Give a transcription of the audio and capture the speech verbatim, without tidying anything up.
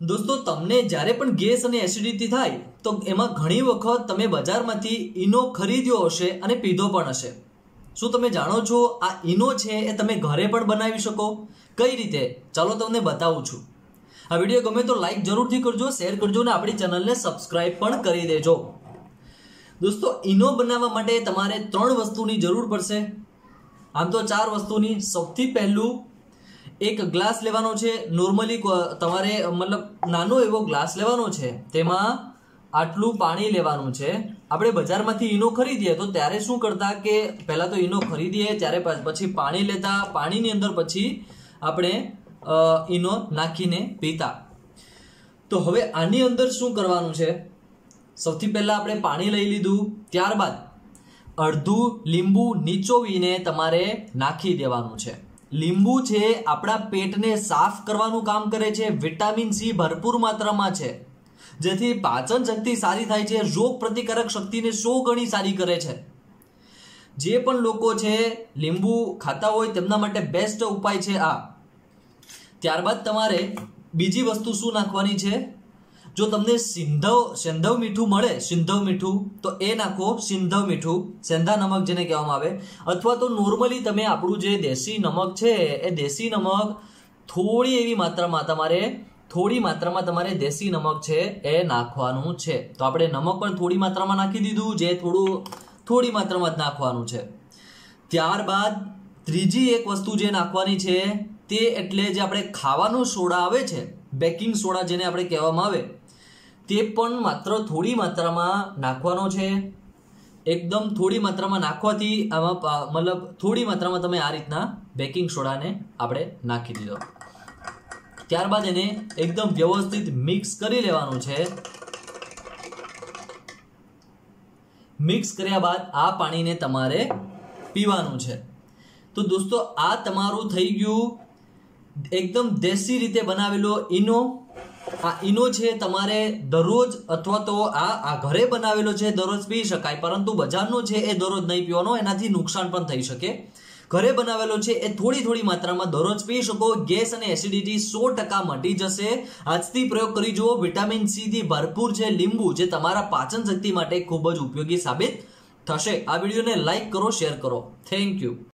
दोस्तों तमने જ્યારે પણ ગેસ અને એસિડિટી થાય તો એમાં ઘણી વખત તમે બજારમાંથી ઈનો ખરીદ્યો હશે અને પીધો પણ હશે। શું તમે જાણો છો આ ઈનો છે એ તમે ઘરે પણ બનાવી શકો? કઈ રીતે? ચાલો તમને બતાવું છું। આ વિડિયો ગમે તો લાઈક જરૂરથી કરજો, શેર કરજો અને આપણી ચેનલને સબસ્ક્રાઇબ પણ કરી દેજો। दोस्तों ઈનો બનાવવા માટે તમારે ત્રણ વસ્તુની જરૂર પડશે। આમ તો ચાર વસ્તુની। સૌથી પહેલું एक ग्लास लेवानो छे। नॉर्मली तमारे मतलब नानो एवो ग्लास लेवानो छे, तेमां आटलू पाणी लेवानुं छे। आपणे बजारमांथी ईनो खरीदीए तो त्यारे शुं करता के पहेला तो ईनो खरीदीए त्यारे पछी पाणी लेता, पाणीनी अंदर पछी आपणे ईनो नाखीने पीता। तो हवे आनी अंदर शुं करवानुं छे? सौथी पहेला आपणे पाणी लई लीधुं, त्यारबाद अर्धुं લીંબુ નીચોવીને તમારે નાખી દેવાનું છે। લીંબુ છે આપણા પેટને સાફ કરવાનું કામ કરે છે। વિટામિન સી ભરપૂર માત્રામાં છે, જેથી પાચન શક્તિ સારી થાય છે, રોગ પ્રતિકારક શક્તિને સો ગણી સારી કરે છે। જે પણ લોકો છે લીંબુ ખાતા હોય તેમના માટે બેસ્ટ ઉપાય છે આ। ત્યારબાદ તમારે બીજી વસ્તુ શું નાખવાની છે? जो तमने सिंधव सेंधव मीठू मळे, सिंधव मीठू तो ए नाखो। सिंधव मीठू सेंधा नमक जेने कहेवामां आवे, अथवा तो नॉर्मली तमे आपणुं जे देशी नमक छे ए देशी नमक थोड़ी एवी मात्रामां तमारे थोड़ी मात्रामां तमारे देशी नमक छे ए नाखवानुं छे। तो आपणे नमक पण थोड़ी मात्रामां नाखी दीधुं, जे थोड़ुं थोड़ी मात्रामां ज नाखवानुं छे। त्यारबाद त्रीजी एक वस्तु जे नाखवानी छे ते एटले जे आपणे खावानो सोडा आवे छे, बेकिंग सोडा जेने आपणे कहेवामां आवे, ते पण मात्र थोड़ी मात्रामां नाखवानो छे। एकदम थोड़ी मात्रामां नाखवाथी आमां मतलब थोड़ी मात्रामां तमे आ रीतना बेकिंग सोडाने आपणे नाखी दीधो। त्यारबाद एने एकदम व्यवस्थित मिक्स करी लेवानुं छे। मिक्स कर्या बाद आ पाणीने तमारे पीवानुं छे। तो दोस्तों आ तमारुं थई गयुं एकदम देशी रीते बनावेलो ईनो। आ ईनो छे तमारे दररोज अथवा तो आ आ घरे बनावेलो छे दररोज पी शकाय, परंतु बजारनो छे ए दररोज नहीं पीवानो, एनाथी नुकसान पण थई शके। घरे बनावेलो छे ए थोड़ी थोड़ी मात्रामां दररोज पी शको। गैस अने एसिडिटी सौ टका मटी जशे। आजथी प्रयोग करी जुओ। विटामिन सी थी भरपूर छे લીંબુ, जे तमारा पाचन शक्ति माटे खूब ज उपयोगी साबित थशे। आ विडियोने लाइक करो, शेर करो। Thank you.